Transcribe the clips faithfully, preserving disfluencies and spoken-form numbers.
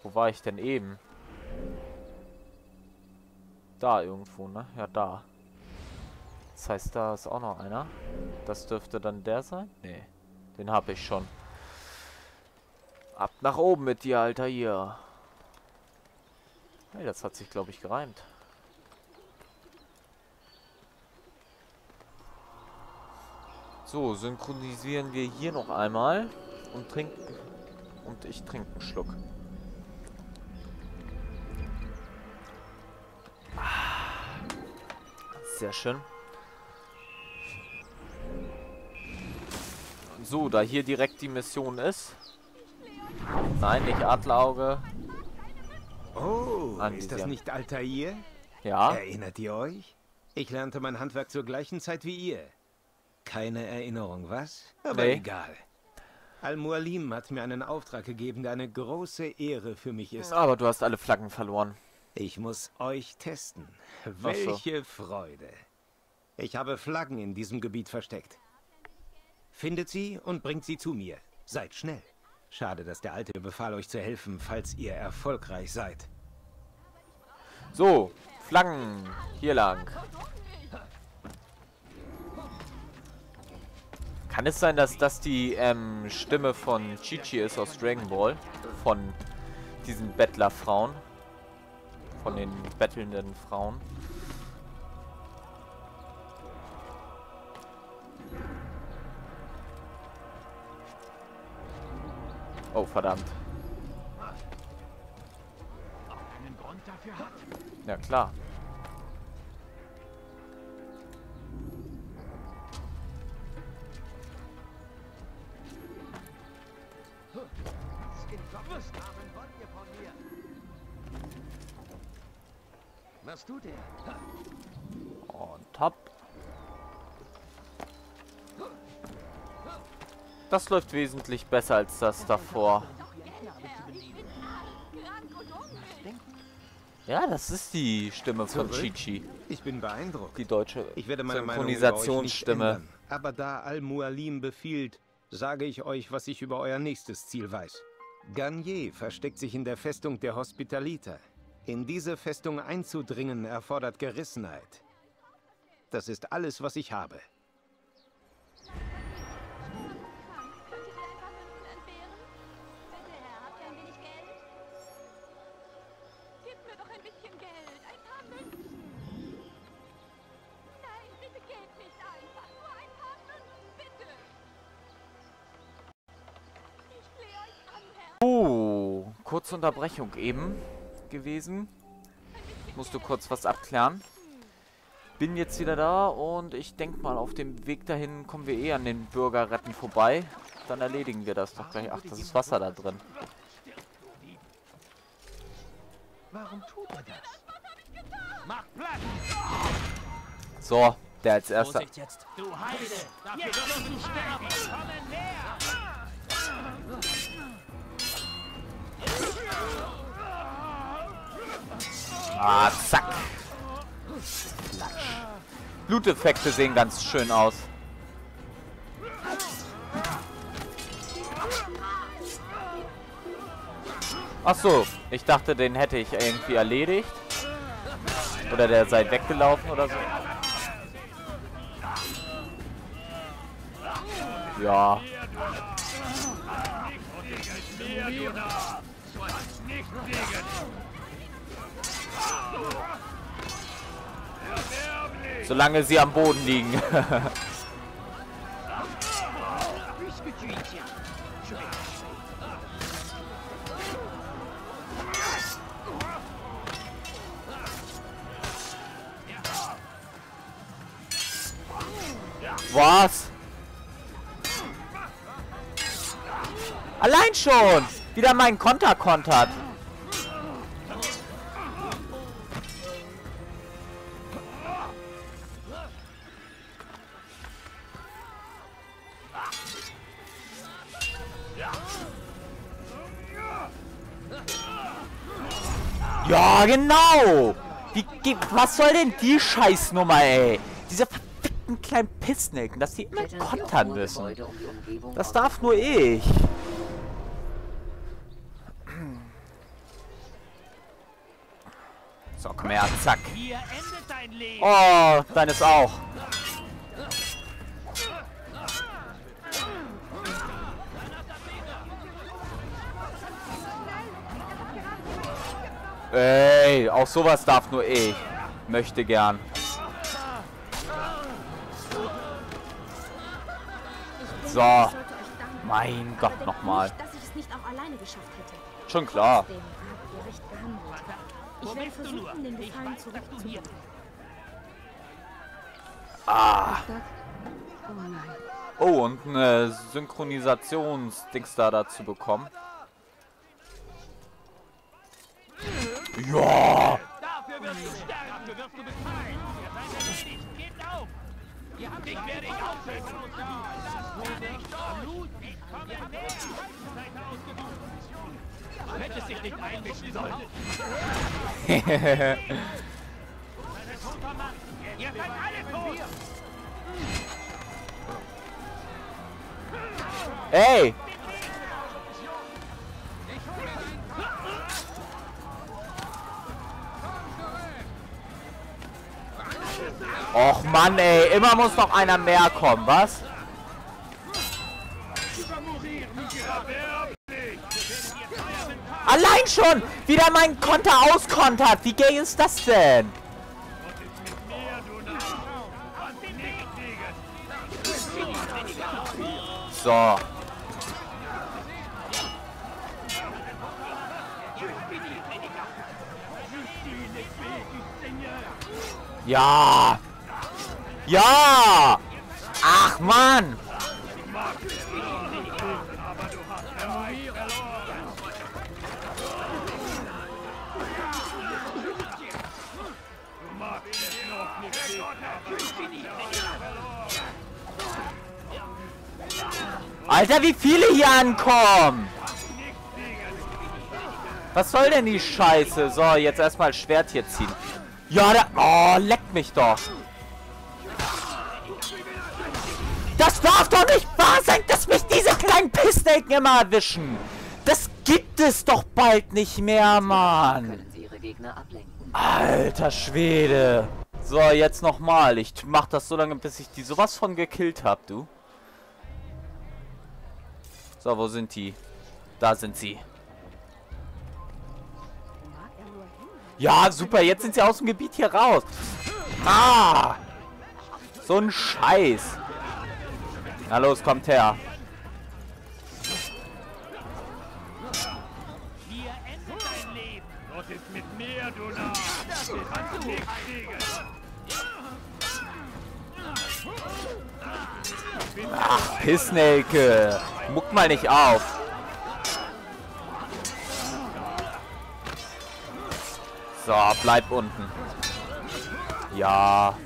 Wo war ich denn eben? Da irgendwo, ne? Ja, da. Das heißt, da ist auch noch einer. Das dürfte dann der sein? Nee. Den habe ich schon. Ab nach oben mit dir, Alter, hier. Hey, das hat sich, glaube ich, gereimt. So, synchronisieren wir hier noch einmal. Und trinken. Und ich trinke einen Schluck. Sehr schön. So, da hier direkt die Mission ist. Nein, nicht Adlerauge. Oh, An ist das dieser- nicht Altair? Ja. Erinnert ihr euch? Ich lernte mein Handwerk zur gleichen Zeit wie ihr. Keine Erinnerung, was? Aber Nee. egal. Al-Mualim hat mir einen Auftrag gegeben, der eine große Ehre für mich ist. Aber du hast alle Flaggen verloren. Ich muss euch testen. Ach so. Welche Freude. Ich habe Flaggen in diesem Gebiet versteckt. Findet sie und bringt sie zu mir. Seid schnell. Schade, dass der Alte befahl, euch zu helfen, falls ihr erfolgreich seid. So, Flaggen. Hier lang. Kann es sein, dass das die ähm, Stimme von Chi-Chi ist aus Dragon Ball? Von diesen Bettlerfrauen? Von den bettelnden Frauen? Oh, verdammt. Einen Grund dafür hat. Ja, klar. Was tut er? Und hopp. Das läuft wesentlich besser als das davor. Ja, das ist die Stimme von Zurück? Chi-Chi. Ich bin beeindruckt. Die deutsche Ich werde meine Meinung über euch nicht Synchronisationsstimme. ändern. Aber da Al-Mualim befiehlt, sage ich euch, was ich über euer nächstes Ziel weiß. Garnier versteckt sich in der Festung der Hospitaliter. In diese Festung einzudringen erfordert Gerissenheit. Das ist alles, was ich habe. Oh, kurze Unterbrechung eben gewesen. Ich musste kurz was abklären. Bin jetzt wieder da und ich denke mal, auf dem Weg dahin kommen wir eh an den Bürgerretten vorbei. Dann erledigen wir das doch gleich. Ach, das ist Wasser da drin. Warum tut er das? Mach Platz! So, der als erster. Vorsicht jetzt! Du Heide! Dafür wirst du sterben! Kommen her! Ah, zack. Bluteffekte sehen ganz schön aus. Ach so, ich dachte, den hätte ich irgendwie erledigt. Oder der sei weggelaufen oder so. Ja. Solange sie am Boden liegen. Was? Allein schon! Wieder meinen Konter kontert. Ja, genau! Wie, was soll denn die Scheißnummer, ey? Diese verfickten kleinen Pissnelken, dass die immer kontern müssen. Das darf nur ich. So, komm her, zack. Hier endet dein Leben. Oh, deines auch. Ey, auch sowas darf nur ich. Möchte gern. So. Mein Gott, nochmal. Dass ich es nicht auch alleine geschafft hätte. Schon klar. Trotzdem habt ihr recht gehandelt. Ich werde versuchen, den Gefallen zurückzugeben. Ah. Oh nein. Oh, und eine Synchronisationsdings da dazu bekommen. Ja. Dafür wirst du sterben. Dafür wirst du bezahlen. Ihr seid erledigt. Gebt auf. Ihr habt dich werde ich aufschützen. Das werde ich doch. Blut. Ich komme her. Seite ausgesucht. Du hättest dich nicht einmischen sollen. Ihr seid alle tot. Ey. Och Mann, ey, immer muss noch einer mehr kommen, was? Allein schon, wie der meinen Konter auskontert. Wie gay ist das denn? So. Ja. Ja. Ach Mann. Alter, wie viele hier ankommen! Was soll denn die Scheiße? So, jetzt erstmal Schwert hier ziehen. Ja, da... Oh, leckt mich doch. Das darf doch nicht wahr sein, dass mich diese kleinen Pissnelken immer erwischen. Das gibt es doch bald nicht mehr, Mann. Können Sie Ihre Gegner ablenken? Alter Schwede. So, jetzt nochmal. Ich mach das so lange, bis ich die sowas von gekillt hab, du. So, wo sind die? Da sind sie. Ja, super. Jetzt sind sie aus dem Gebiet hier raus. Ah! So ein Scheiß. Na los, kommt her. Hier endet dein Leben. Gott ist mit mir, du Narr. Das kannst du nicht kriegen. Ach, Pissnelke. Muck mal nicht auf. So, bleib unten. Ja.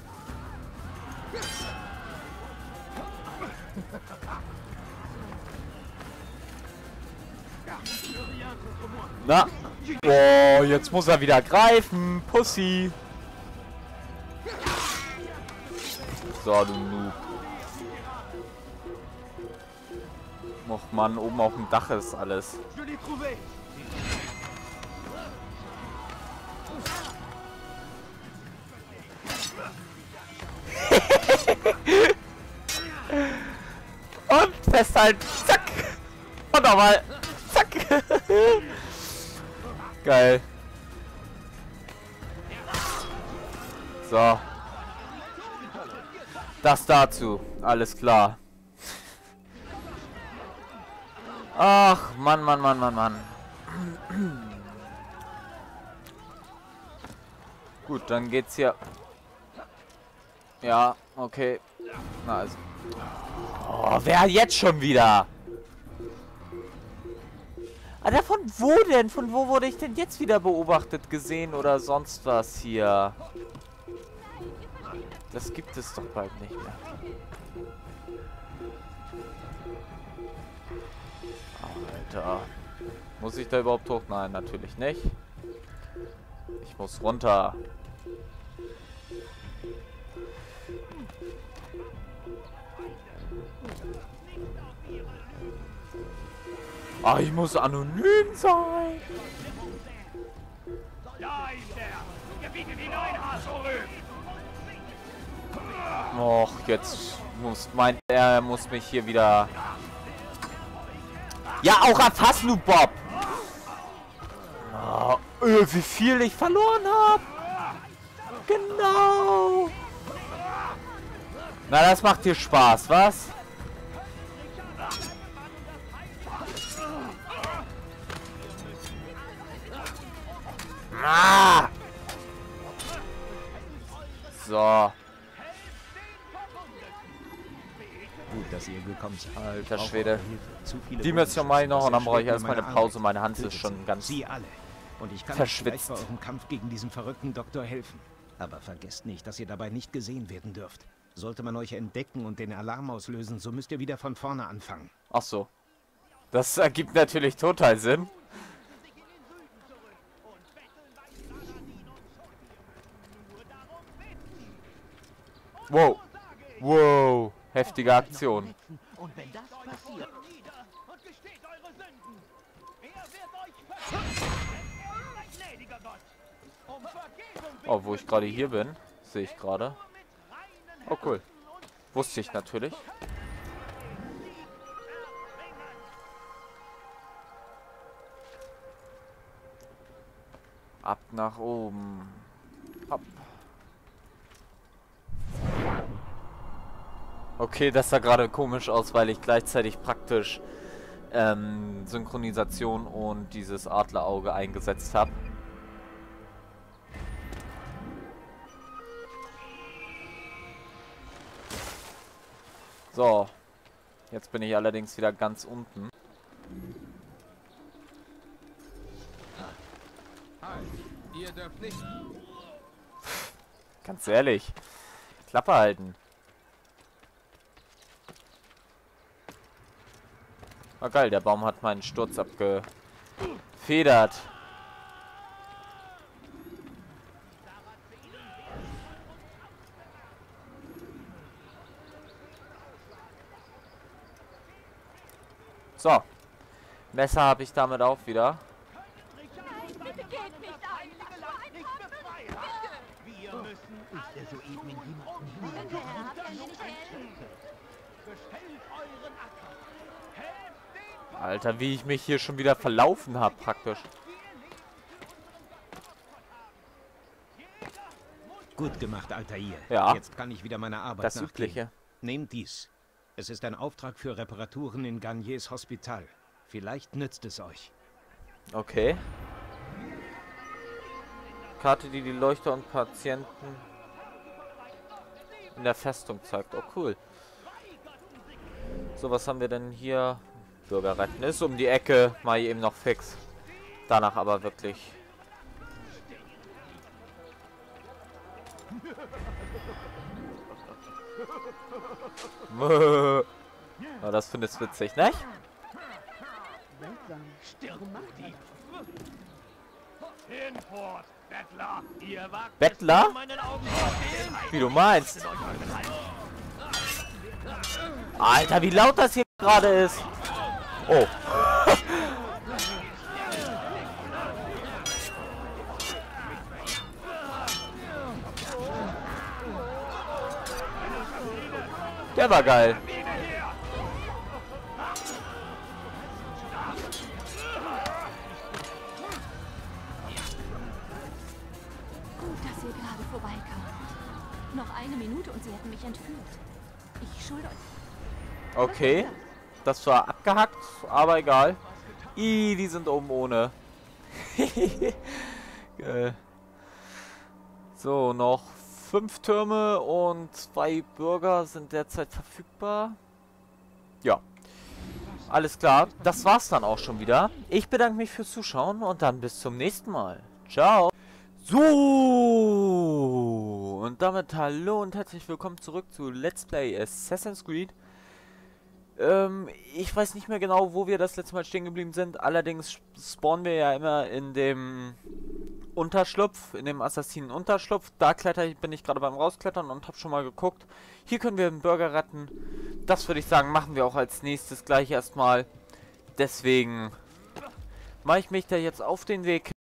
Na. Oh, jetzt muss er wieder greifen. Pussy. So, du Noob. Och Mann, oben auf dem Dach ist alles. Und festhalten. Zack. Und nochmal. Zack. Geil. So. Das dazu. Alles klar. Ach, Mann, Mann, Mann, Mann, Mann. Gut, dann geht's hier. Ja, okay. Na also. Oh, wer jetzt schon wieder? Alter, von wo denn? Von wo wurde ich denn jetzt wieder beobachtet, gesehen oder sonst was hier? Das gibt es doch bald nicht mehr. Alter. Muss ich da überhaupt hoch? Nein, natürlich nicht. Ich muss runter. Ah, ich muss anonym sein. Da ist er. Jetzt muss meint er, er muss mich hier wieder... Ja, auch erfassen, du Bob! Oh, öh, wie viel ich verloren habe! Genau! Na, das macht dir Spaß, was? Ah! So. Gut, dass ihr gekommen seid. Alter Schwede. Die Mission mache ich noch und dann brauche ich erstmal eine Pause. Meine Hand ist schon ganz Sie alle. Und ich kann verschwitzt. euch bei eurem Kampf gegen diesen verrückten Doktor helfen. Aber vergesst nicht, dass ihr dabei nicht gesehen werden dürft. Sollte man euch entdecken und den Alarm auslösen, so müsst ihr wieder von vorne anfangen. Ach so. Das ergibt natürlich total Sinn. Wow. Wow. Heftige Aktion. Und wenn das passiert, und gesteht eure Sünden. Er wird euch ein gnädiger Gott. Um Vergebung Oh, wo ich gerade hier bin, sehe ich gerade. Oh, cool. Wusste ich natürlich. Ab nach oben. Hopp. Okay, das sah gerade komisch aus, weil ich gleichzeitig praktisch ähm, Synchronisation und dieses Adlerauge eingesetzt habe. So, jetzt bin ich allerdings wieder ganz unten. Halt, ihr dürft nicht. Ganz ehrlich, Klappe halten. Ah geil, der Baum hat meinen Sturz abgefedert. So. Messer habe ich damit auch wieder. Bitte geht nicht ein. Wir müssen Ist er soeben in jemanden Der Herr kann mir nicht helfen. bestellt euren Acker. Helft den Alter, wie ich mich hier schon wieder verlaufen habe praktisch. Gut gemacht, Altair. Ja. Jetzt kann ich wieder meiner Arbeit Das nachgehen. Übliche. Nehmt dies. Es ist ein Auftrag für Reparaturen in Garniers Hospital. Vielleicht nützt es euch. Okay. Karte, die die Leuchter und Patienten in der Festung zeigt. Oh, cool. So, was haben wir denn hier? Bürger retten. Ist um die Ecke. Mal eben noch fix. Danach aber wirklich. Ja, das findest du witzig, ne? Stirndieb. Hinfort, Bettler. Ihr wagt Bettler? es, meinen Augen zu stehlen. Wie du meinst. Alter, wie laut das hier gerade ist. Oh. Der war geil. Gut, dass ihr gerade vorbeikamt. Noch eine Minute und sie hätten mich entführt. Ich schulde euch. Okay. Das war abgehackt, aber egal. Ih, die sind oben ohne. Geil. So, noch fünf Türme und zwei Bürger sind derzeit verfügbar. Ja. Alles klar. Das war's dann auch schon wieder. Ich bedanke mich fürs Zuschauen und dann bis zum nächsten Mal. Ciao. So. Und damit hallo und herzlich willkommen zurück zu Let's Play Assassin's Creed. Ähm, ich weiß nicht mehr genau, wo wir das letzte Mal stehen geblieben sind. Allerdings spawnen wir ja immer in dem Unterschlupf, in dem Assassinen-Unterschlupf. Da kletter ich, bin ich gerade beim Rausklettern und habe schon mal geguckt. Hier können wir einen Bürger retten. Das würde ich sagen, machen wir auch als nächstes gleich erstmal. Deswegen mache ich mich da jetzt auf den Weg.